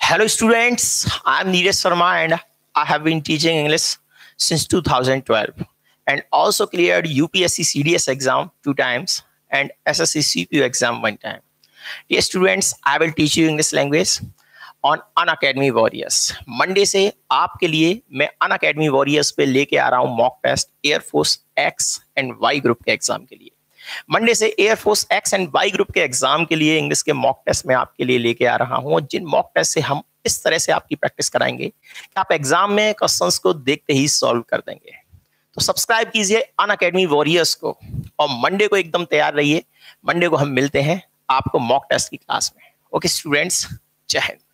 Hello students, I am Neeraj Sharma and I have been teaching English since 2012 and also cleared UPSC CDS exam 2 times and SSC CPU exam 1 time. Dear students, I will teach you English language on Unacademy Warriors. Monday से आपके लिए मैं Unacademy Warriors पे लेके आ रहा हूँ mock test air force X and Y group के एग्जाम के लिए। मंडे से air force X and Y group के एग्जाम के लिए इंग्लिश के मॉक टेस्ट में आपके लिए लेके आ रहा हूं, जिन मॉक टेस्ट से हम इस तरह से आपकी प्रैक्टिस कराएंगे कि आप एग्जाम में क्वेश्चंस को देखते ही सॉल्व कर देंगे। तो सब्सक्राइब कीजिए अनअकैडमी वॉरियर्स को और मंडे को एकदम तैयार रहिए। मंडे को हम मिलते हैं आपको मॉक टेस्ट की क्लास में। ओके स्टूडेंट्स, जय हिंद।